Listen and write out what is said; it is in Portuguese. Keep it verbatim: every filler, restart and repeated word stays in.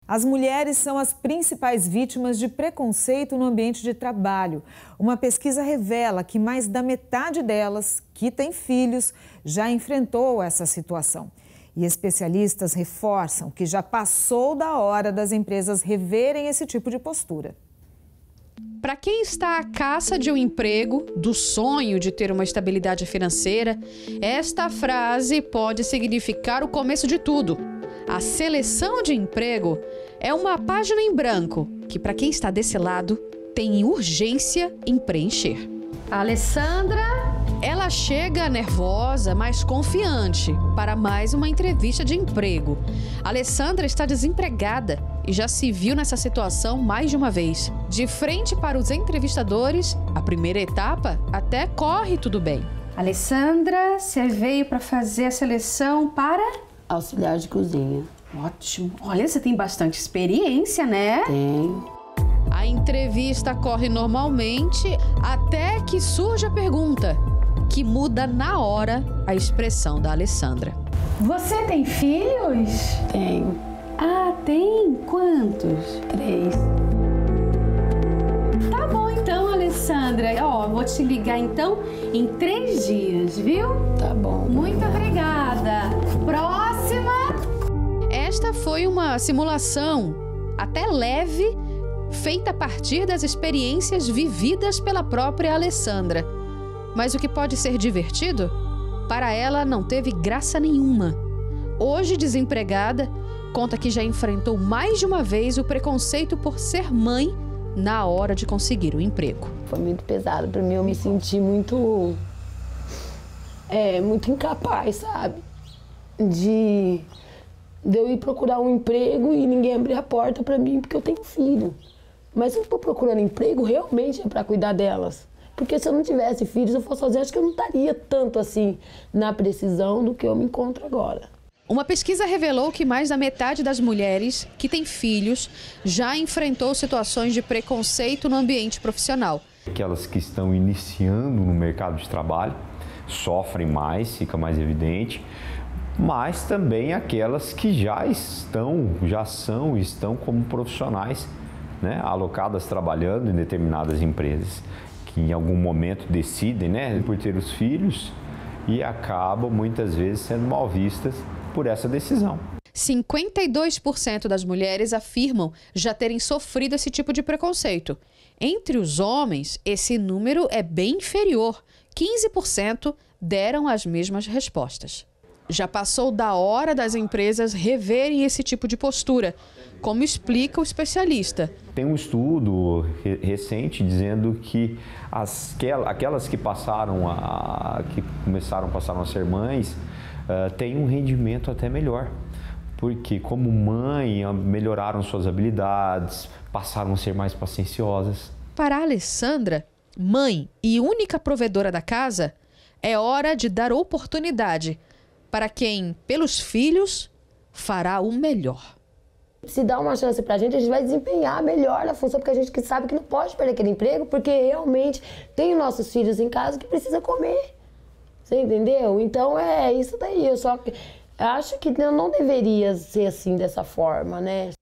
As mulheres são as principais vítimas de preconceito no ambiente de trabalho. Uma pesquisa revela que mais da metade delas, que têm filhos, já enfrentou essa situação. E especialistas reforçam que já passou da hora das empresas reverem esse tipo de postura. Para quem está à caça de um emprego, do sonho de ter uma estabilidade financeira, esta frase pode significar o começo de tudo. A seleção de emprego é uma página em branco que, para quem está desse lado, tem urgência em preencher. A Alessandra, ela chega nervosa, mas confiante para mais uma entrevista de emprego. A Alessandra está desempregada e já se viu nessa situação mais de uma vez. De frente para os entrevistadores, a primeira etapa até corre tudo bem. Alessandra, você veio para fazer a seleção para... auxiliar de cozinha. Ótimo. Olha, você tem bastante experiência, né? Tenho. A entrevista corre normalmente até que surge a pergunta, que muda na hora a expressão da Alessandra. Você tem filhos? Tenho. Ah, tem? Quantos? Três. Tá bom então, Alessandra. Ó, vou te ligar então em três dias, viu? Tá bom. Muito obrigada. Próxima. Esta foi uma simulação até leve, feita a partir das experiências vividas pela própria Alessandra. Mas o que pode ser divertido, para ela não teve graça nenhuma. Hoje, desempregada, conta que já enfrentou mais de uma vez o preconceito por ser mãe na hora de conseguir o emprego. Foi muito pesado para mim, eu me senti muito, é, muito incapaz, sabe? De, de eu ir procurar um emprego e ninguém abrir a porta para mim porque eu tenho filho. Mas se eu estou procurando emprego, realmente é para cuidar delas. Porque se eu não tivesse filhos, se eu fosse sozinha, acho que eu não estaria tanto assim na precisão do que eu me encontro agora. Uma pesquisa revelou que mais da metade das mulheres que têm filhos já enfrentou situações de preconceito no ambiente profissional. Aquelas que estão iniciando no mercado de trabalho sofrem mais, fica mais evidente, mas também aquelas que já estão, já são, estão como profissionais, né, alocadas trabalhando em determinadas empresas, que em algum momento decidem, né, por ter os filhos e acabam muitas vezes sendo mal vistas por essa decisão. cinquenta e dois por cento das mulheres afirmam já terem sofrido esse tipo de preconceito. Entre os homens, esse número é bem inferior. quinze por cento deram as mesmas respostas. Já passou da hora das empresas reverem esse tipo de postura, como explica o especialista. Tem um estudo recente dizendo que as, aquelas que passaram a, que começaram, passaram a ser mães, uh, têm um rendimento até melhor. Porque como mãe, melhoraram suas habilidades, passaram a ser mais pacienciosas. Para a Alessandra, mãe e única provedora da casa, é hora de dar oportunidade para quem, pelos filhos, fará o melhor. Se dá uma chance pra gente, a gente vai desempenhar melhor na função, porque a gente sabe que não pode perder aquele emprego, porque realmente tem nossos filhos em casa que precisa comer. Você entendeu? Então é isso daí. Eu só acho que não deveria ser assim, dessa forma, né?